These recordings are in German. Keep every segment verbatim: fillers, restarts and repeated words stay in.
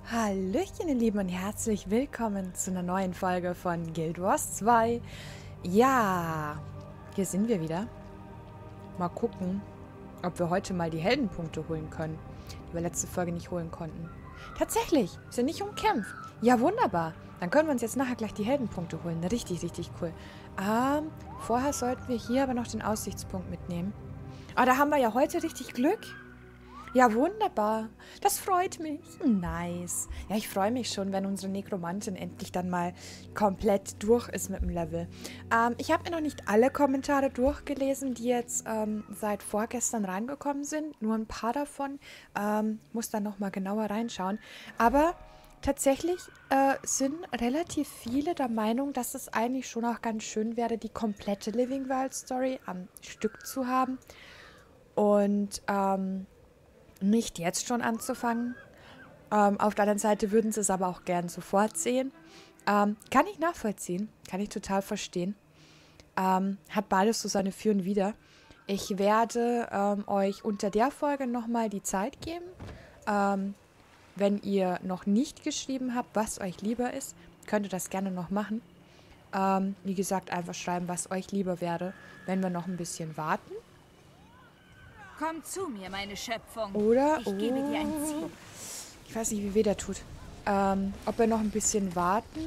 Hallöchen, ihr Lieben, und herzlich willkommen zu einer neuen Folge von Guild Wars zwei. Ja, hier sind wir wieder. Mal gucken, ob wir heute mal die Heldenpunkte holen können, die wir letzte Folge nicht holen konnten. Tatsächlich, wir sind nicht umkämpft. Ja, wunderbar. Dann können wir uns jetzt nachher gleich die Heldenpunkte holen. Richtig, richtig cool. Ähm, vorher sollten wir hier aber noch den Aussichtspunkt mitnehmen. Aber da haben wir ja heute richtig Glück. Ja, wunderbar. Das freut mich. Nice. Ja, ich freue mich schon, wenn unsere Nekromantin endlich dann mal komplett durch ist mit dem Level. Ähm, ich habe mir noch nicht alle Kommentare durchgelesen, die jetzt ähm, seit vorgestern reingekommen sind. Nur ein paar davon. Ähm, muss dann nochmal genauer reinschauen. Aber tatsächlich äh, sind relativ viele der Meinung, dass es eigentlich schon auch ganz schön wäre, die komplette Living World Story am Stück zu haben. Und, ähm... nicht jetzt schon anzufangen. Ähm, auf der anderen Seite würden sie es aber auch gern sofort sehen. Ähm, kann ich nachvollziehen. Kann ich total verstehen. Ähm, hat beides so seine Für und Wider. Ich werde ähm, euch unter der Folge nochmal die Zeit geben. Ähm, wenn ihr noch nicht geschrieben habt, was euch lieber ist, könnt ihr das gerne noch machen. Ähm, wie gesagt, einfach schreiben, was euch lieber wäre, wenn wir noch ein bisschen warten. Komm zu mir, meine Schöpfung. Oder, ich oh, gebe dir ein Ziel. Ich weiß nicht, wie weh der tut. Ähm, ob wir noch ein bisschen warten.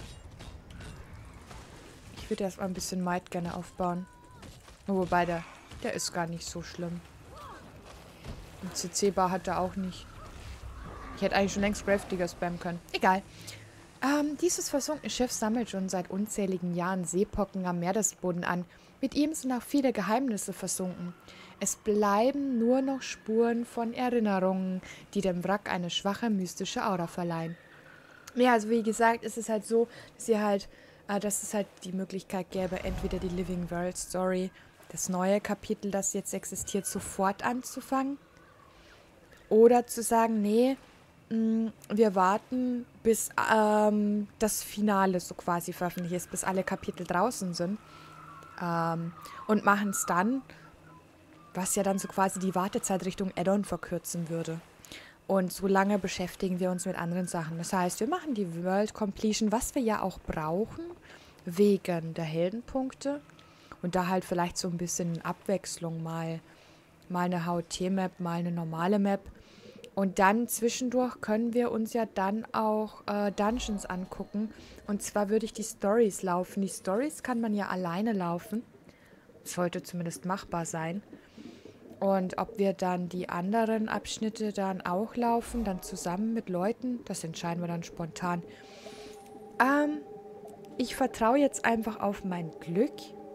Ich würde erstmal ein bisschen Might gerne aufbauen. Wobei, der, der ist gar nicht so schlimm. Und C C-Bar hat er auch nicht. Ich hätte eigentlich schon längst Grave-Digger spammen können. Egal. Ähm, dieses versunkene Schiff sammelt schon seit unzähligen Jahren Seepocken am Meeresboden an. Mit ihm sind auch viele Geheimnisse versunken. Es bleiben nur noch Spuren von Erinnerungen, die dem Wrack eine schwache, mystische Aura verleihen. Ja, also wie gesagt, ist es halt so, dass ihr halt, äh, dass es halt die Möglichkeit gäbe, entweder die Living World Story, das neue Kapitel, das jetzt existiert, sofort anzufangen. Oder zu sagen, nee, mh, wir warten, bis ähm, das Finale so quasi veröffentlicht ist, bis alle Kapitel draußen sind. Ähm, und machen es dann, was ja dann so quasi die Wartezeit Richtung Add-on verkürzen würde. Und so lange beschäftigen wir uns mit anderen Sachen. Das heißt, wir machen die World Completion, was wir ja auch brauchen, wegen der Heldenpunkte. Und da halt vielleicht so ein bisschen Abwechslung, mal, mal eine H O T-Map, mal eine normale Map. Und dann zwischendurch können wir uns ja dann auch äh, Dungeons angucken. Und zwar würde ich die Stories laufen. Die Stories kann man ja alleine laufen. Sollte zumindest machbar sein. Und ob wir dann die anderen Abschnitte dann auch laufen, dann zusammen mit Leuten, das entscheiden wir dann spontan. Ähm, ich vertraue jetzt einfach auf mein Glück,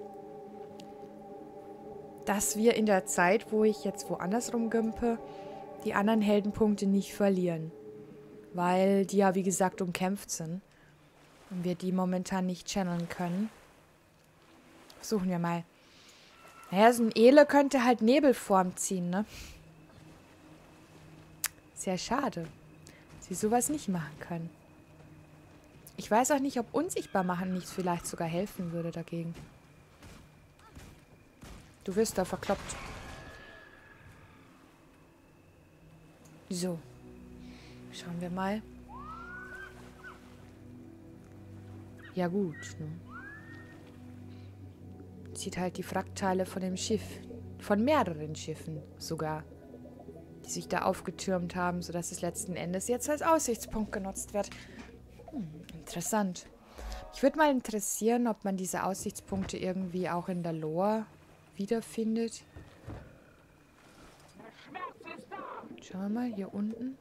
dass wir in der Zeit, wo ich jetzt woanders rumgümpe, die anderen Heldenpunkte nicht verlieren. Weil die ja, wie gesagt, umkämpft sind. Und wir die momentan nicht channeln können. Versuchen wir mal. Naja, so ein Ele könnte halt Nebelform ziehen, ne? Sehr schade, dass sie sowas nicht machen können. Ich weiß auch nicht, ob unsichtbar machen nicht vielleicht sogar helfen würde dagegen. Du wirst da verkloppt. So. Schauen wir mal. Ja gut, ne? Sieht halt die Wrackteile von dem Schiff. Von mehreren Schiffen sogar. Die sich da aufgetürmt haben, sodass es letzten Endes jetzt als Aussichtspunkt genutzt wird. Hm, interessant. Mich würde mal interessieren, ob man diese Aussichtspunkte irgendwie auch in der Lore wiederfindet. Schauen wir mal, hier unten.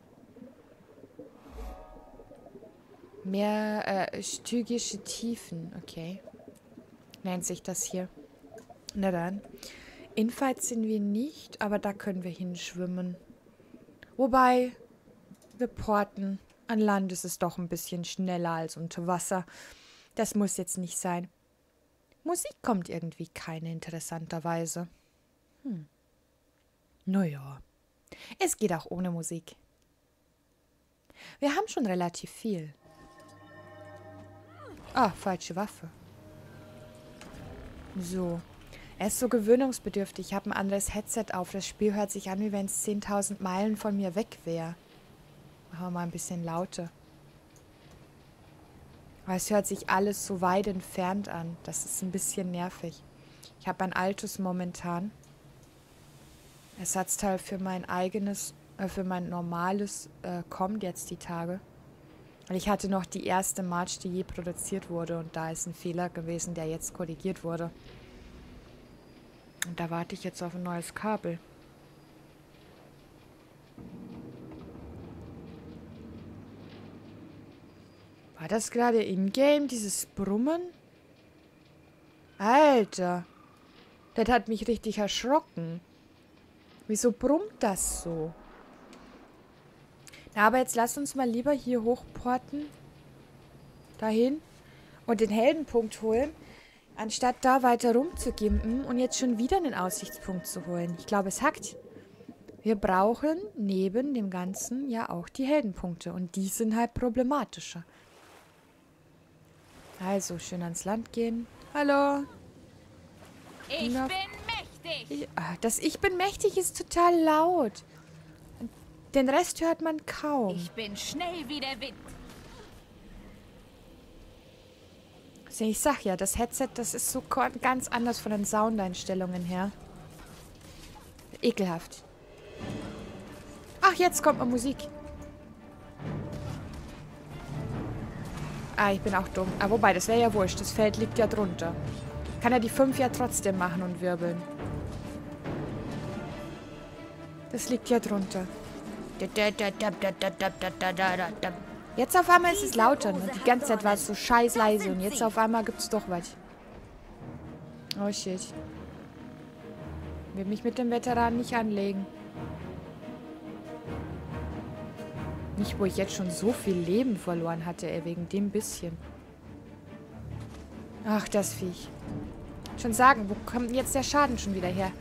Mehr äh, stygische Tiefen, okay. Nennt sich das hier. Na dann. Infight sind wir nicht, aber da können wir hinschwimmen. Wobei, wir porten. An Land ist es doch ein bisschen schneller als unter Wasser. Das muss jetzt nicht sein. Musik kommt irgendwie keine, interessanterweise. Hm. Naja. Es geht auch ohne Musik. Wir haben schon relativ viel. Ah, falsche Waffe. So. Er ist so gewöhnungsbedürftig. Ich habe ein anderes Headset auf. Das Spiel hört sich an, wie wenn es zehntausend Meilen von mir weg wäre. Machen wir mal ein bisschen lauter. Aber es hört sich alles so weit entfernt an. Das ist ein bisschen nervig. Ich habe ein Altus momentan. Ersatzteil für mein eigenes, äh, für mein normales äh, kommt jetzt die Tage. Und ich hatte noch die erste March, die je produziert wurde. Und da ist ein Fehler gewesen, der jetzt korrigiert wurde. Und da warte ich jetzt auf ein neues Kabel. War das gerade in-game, dieses Brummen? Alter. Das hat mich richtig erschrocken. Wieso brummt das so? Na, aber jetzt lass uns mal lieber hier hochporten. Dahin. Und den Heldenpunkt holen. Anstatt da weiter rumzugimpen und jetzt schon wieder einen Aussichtspunkt zu holen. Ich glaube, es hackt. Wir brauchen neben dem Ganzen ja auch die Heldenpunkte. Und die sind halt problematischer. Also, schön ans Land gehen. Hallo. Ich bin mächtig. Ich, ah, das Ich bin mächtig ist total laut. Den Rest hört man kaum. Ich bin schnell wie der Wind. Also ich sag ja, das Headset, das ist so ganz anders von den Soundeinstellungen her. Ekelhaft. Ach, jetzt kommt mal Musik. Ah, ich bin auch dumm. Ah, wobei, das wäre ja wurscht. Das Feld liegt ja drunter. Kann er die fünf ja trotzdem machen und wirbeln. Das liegt ja drunter. Jetzt auf einmal ist es lauter. Und die ganze Zeit war es so scheiß leise. Und jetzt auf einmal gibt es doch was. Oh shit. Ich will mich mit dem Veteran nicht anlegen. Nicht, wo ich jetzt schon so viel Leben verloren hatte, ey, wegen dem bisschen. Ach, das Viech. Schon sagen, wo kommt jetzt der Schaden schon wieder her?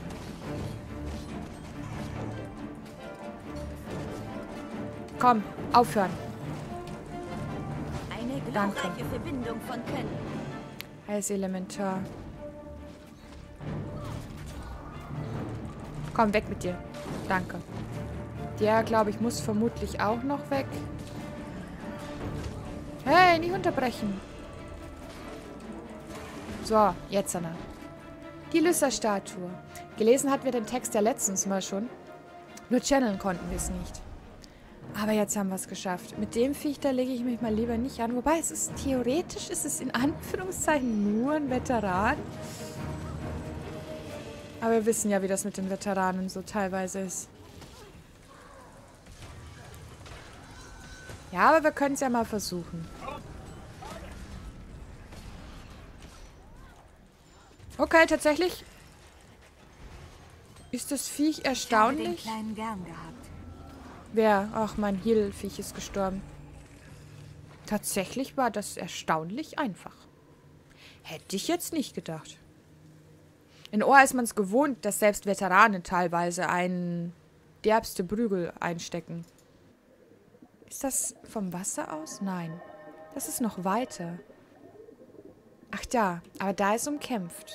Komm, aufhören. Eine Danke. glorreiche Verbindung von Können. Als Elementar. Komm, weg mit dir. Danke. Der, glaube ich, muss vermutlich auch noch weg. Hey, nicht unterbrechen. So, jetzt Anna. Die Lyssa-Statue. Gelesen hatten wir den Text ja letztens mal schon. Nur channeln konnten wir es nicht. Aber jetzt haben wir es geschafft. Mit dem Viech, da lege ich mich mal lieber nicht an. Wobei, es ist theoretisch, ist es in Anführungszeichen nur ein Veteran. Aber wir wissen ja, wie das mit den Veteranen so teilweise ist. Ja, aber wir können es ja mal versuchen. Okay, tatsächlich ist das Viech erstaunlich. Ich habe den Kleinen gern gehabt. Wer? Ach, mein Heal-Viech ist gestorben. Tatsächlich war das erstaunlich einfach. Hätte ich jetzt nicht gedacht. In Ohr ist man es gewohnt, dass selbst Veteranen teilweise einen derbste Prügel einstecken. Ist das vom Wasser aus? Nein. Das ist noch weiter. Ach da, aber da ist umkämpft.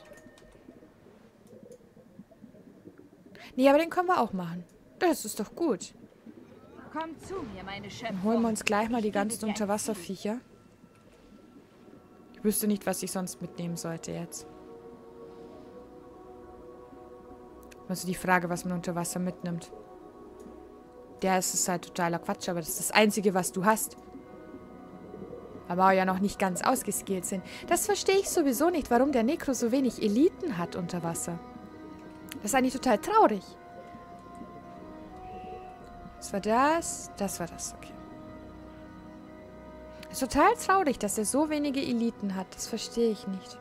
Nee, aber den können wir auch machen. Das ist doch gut. Komm zu mir, meine Schöpfung. Dann holen wir uns gleich mal die Ich gebe ganzen dir ein Unterwasserviecher. Ich wüsste nicht, was ich sonst mitnehmen sollte jetzt. Also die Frage, was man unter Wasser mitnimmt. Der ist es halt totaler Quatsch, aber das ist das Einzige, was du hast. Aber ja noch nicht ganz ausgeskillt sind. Das verstehe ich sowieso nicht, warum der Necro so wenig Eliten hat unter Wasser. Das ist eigentlich total traurig. Was war das? Das war das, okay. Ist total traurig, dass er so wenige Eliten hat. Das verstehe ich nicht.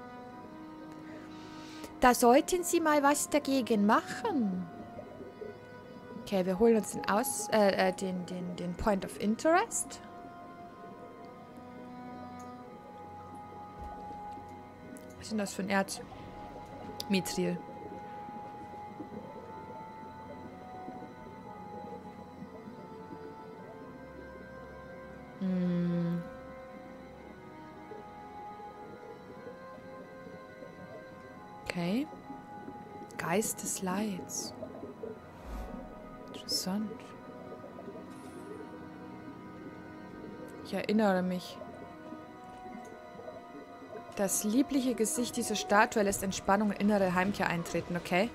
Da sollten Sie mal was dagegen machen. Okay, wir holen uns den, Aus, äh, den, den, den Point of Interest. Was ist denn das für ein Erz? Mithril. Hm. Okay. Geist des Leids. Interessant. Ich erinnere mich. Das liebliche Gesicht dieser Statue lässt Entspannung und innere Heimkehr eintreten, okay?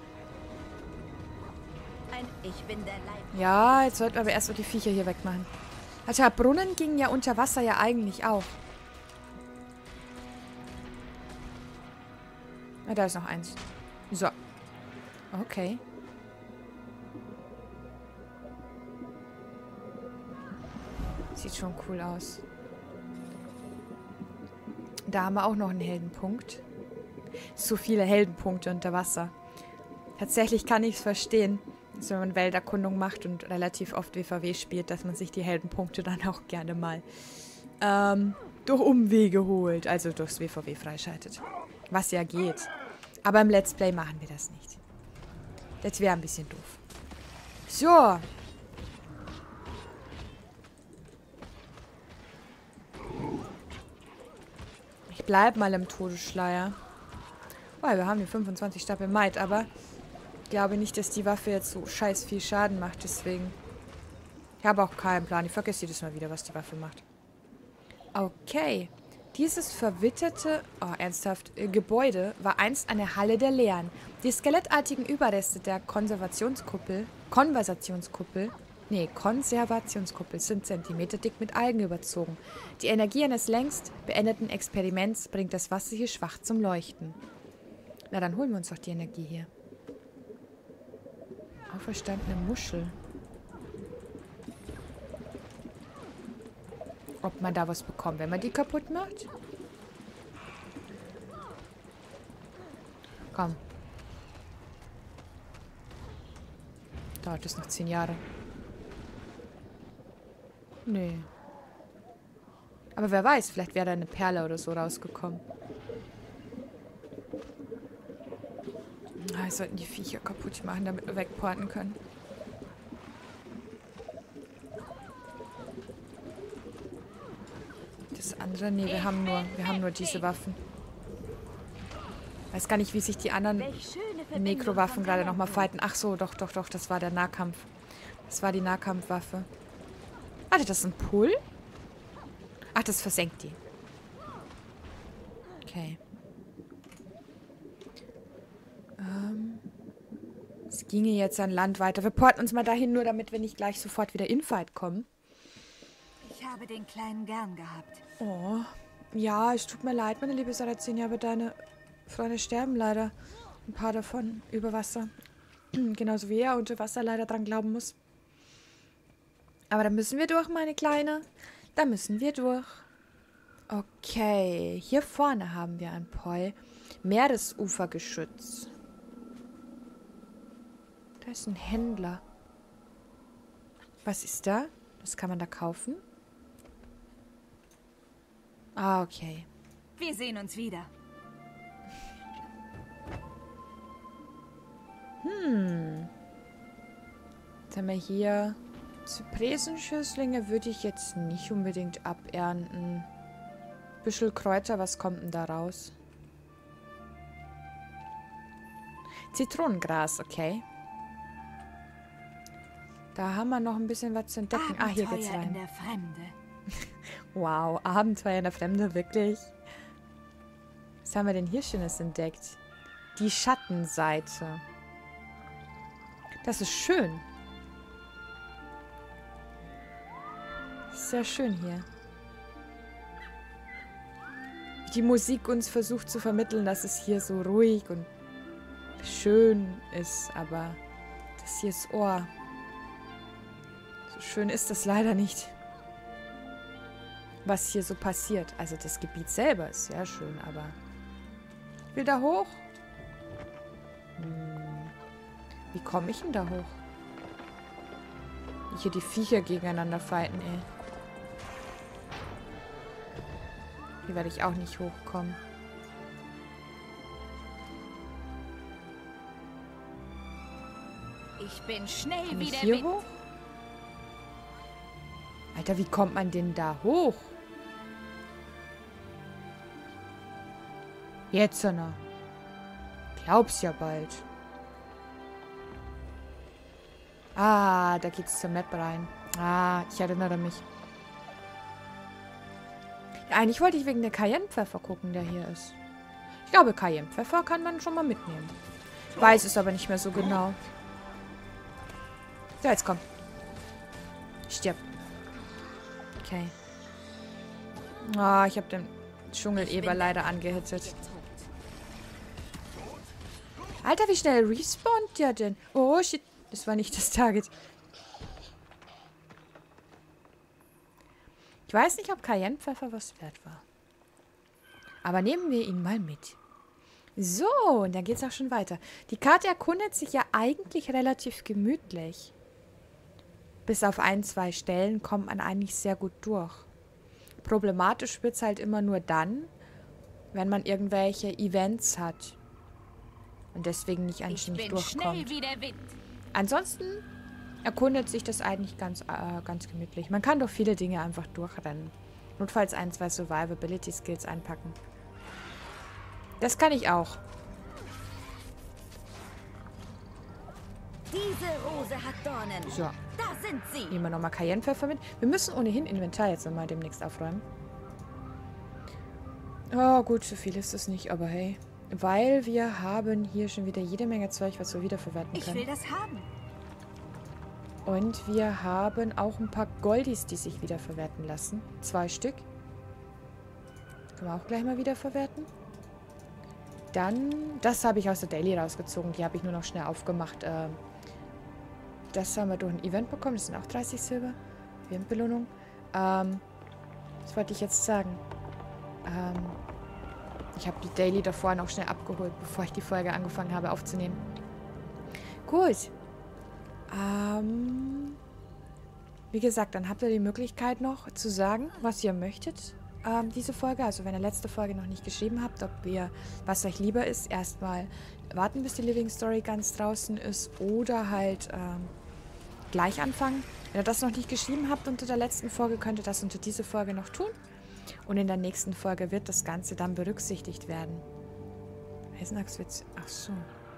Ein Ich bin der Leib. Ja, jetzt sollten wir aber erst mal die Viecher hier wegmachen. Alter, Brunnen gingen ja unter Wasser ja eigentlich auch. Ah, da ist noch eins. So. Okay. Sieht schon cool aus. Da haben wir auch noch einen Heldenpunkt. So viele Heldenpunkte unter Wasser. Tatsächlich kann ich es verstehen, dass wenn man Welterkundung macht und relativ oft W V W spielt, dass man sich die Heldenpunkte dann auch gerne mal ähm, durch Umwege holt. Also durchs W V W freischaltet. Was ja geht. Aber im Let's Play machen wir das nicht. Das wäre ein bisschen doof. So. Ich bleib mal im Todesschleier. Weil wir haben die fünfundzwanzig Stapel Might, aber ich glaube nicht, dass die Waffe jetzt so scheiß viel Schaden macht, deswegen. Ich habe auch keinen Plan. Ich vergesse jedes Mal wieder, was die Waffe macht. Okay. Dieses verwitterte, oh, ernsthaft, äh, Gebäude war einst eine Halle der Lehren. Die skelettartigen Überreste der Konservationskuppel, Konversationskuppel, nee, Konservationskuppel sind zentimeterdick mit Algen überzogen. Die Energie eines längst beendeten Experiments bringt das Wasser hier schwach zum Leuchten. Na, dann holen wir uns doch die Energie hier. Auferstandene Muschel. Ob man da was bekommt, wenn man die kaputt macht? Komm. Dauert das noch zehn Jahre. Nee. Aber wer weiß, vielleicht wäre da eine Perle oder so rausgekommen. Ah, wir sollten die Viecher kaputt machen, damit wir wegporten können. Das andere, nee, wir haben nur, wir haben nur diese Waffen. Weiß gar nicht, wie sich die anderen Nekrowaffen gerade nochmal fighten. Ach so, doch, doch, doch, das war der Nahkampf. Das war die Nahkampfwaffe. Warte, das ist ein Pull? Ach, das versenkt die. Okay. Ähm. Es ginge jetzt an Land weiter. Wir porten uns mal dahin, nur damit wir nicht gleich sofort wieder in Fight kommen. Ich habe den Kleinen gern gehabt. Oh, ja, es tut mir leid, meine liebe Sarrazin, aber deine Freunde sterben leider. Ein paar davon über Wasser. Genauso wie er unter Wasser leider dran glauben muss. Aber da müssen wir durch, meine Kleine. Da müssen wir durch. Okay, hier vorne haben wir ein Poi. Meeresufergeschütz. Da ist ein Händler. Was ist da? Was kann man da kaufen? Ah, okay. Wir sehen uns wieder. Hm. Jetzt haben wir hier Zypressenschößlinge würde ich jetzt nicht unbedingt abernten. Büschel Kräuter, was kommt denn da raus? Zitronengras, okay. Da haben wir noch ein bisschen was zu entdecken. Ah, hier geht's rein. In der Fremde. Wow, Abenteuer in der Fremde, wirklich. Was haben wir denn hier Schönes entdeckt? Die Schattenseite. Das ist schön. Sehr schön hier. Wie die Musik uns versucht zu vermitteln, dass es hier so ruhig und schön ist, aber das hier ist Ohr. So schön ist das leider nicht. Was hier so passiert. Also das Gebiet selber ist sehr schön, aber... Ich will da hoch. Hm. Wie komme ich denn da hoch? Hier die Viecher gegeneinander fighten, ey. Hier werde ich auch nicht hochkommen. Ich bin schnell Kann wie ich der hier Wind. hoch? Alter, wie kommt man denn da hoch? Jetzt, Anna. Glaub's ja bald. Ah, da geht's zur Map rein. Ah, ich erinnere mich. Eigentlich wollte ich wegen der Cayennepfeffer gucken, der hier ist. Ich glaube, Cayennepfeffer kann man schon mal mitnehmen. Ich weiß es aber nicht mehr so genau. So, jetzt komm. Stirb. Okay. Ah, oh, ich habe den Dschungeleber leider angehittet. Alter, wie schnell respawnt der denn? Oh, shit. Das war nicht das Target. Ich weiß nicht, ob Cayennepfeffer was wert war. Aber nehmen wir ihn mal mit. So, und dann geht's auch schon weiter. Die Karte erkundet sich ja eigentlich relativ gemütlich. Bis auf ein, zwei Stellen kommt man eigentlich sehr gut durch. Problematisch wird's halt immer nur dann, wenn man irgendwelche Events hat. Und deswegen nicht anständig durchkommt. Ansonsten erkundet sich das eigentlich ganz, äh, ganz gemütlich. Man kann doch viele Dinge einfach durchrennen. Notfalls ein, zwei Survivability Skills einpacken. Das kann ich auch. Diese Rose hat Dornen. So. Da sind sie. Nehmen wir nochmal Cayennepfeffer mit. Wir müssen ohnehin Inventar jetzt nochmal demnächst aufräumen. Oh, gut, so viel ist es nicht, aber hey. Weil wir haben hier schon wieder jede Menge Zeug, was wir wiederverwerten können. Ich will das haben. Und wir haben auch ein paar Goldies, die sich wiederverwerten lassen. Zwei Stück. Können wir auch gleich mal wiederverwerten. Dann, das habe ich aus der Daily rausgezogen. Die habe ich nur noch schnell aufgemacht. Ähm, das haben wir durch ein Event bekommen. Das sind auch dreißig Silber. Eventbelohnung. Ähm, was wollte ich jetzt sagen? Ähm, ich habe die Daily davor noch schnell abgeholt, bevor ich die Folge angefangen habe aufzunehmen. Gut. Ähm, wie gesagt, dann habt ihr die Möglichkeit noch zu sagen, was ihr möchtet. Ähm, diese Folge, also wenn ihr letzte Folge noch nicht geschrieben habt, ob ihr, was euch lieber ist, erstmal warten, bis die Living Story ganz draußen ist oder halt ähm, gleich anfangen. Wenn ihr das noch nicht geschrieben habt unter der letzten Folge, könnt ihr das unter diese Folge noch tun. Und in der nächsten Folge wird das Ganze dann berücksichtigt werden. Eisenachswitz. Ach so.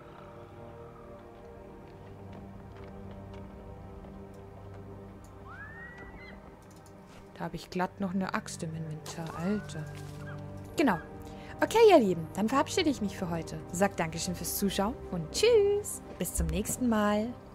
Da habe ich glatt noch eine Axt im Inventar. Alter. Genau. Okay, ihr Lieben. Dann verabschiede ich mich für heute. Sagt Dankeschön fürs Zuschauen und tschüss. Bis zum nächsten Mal.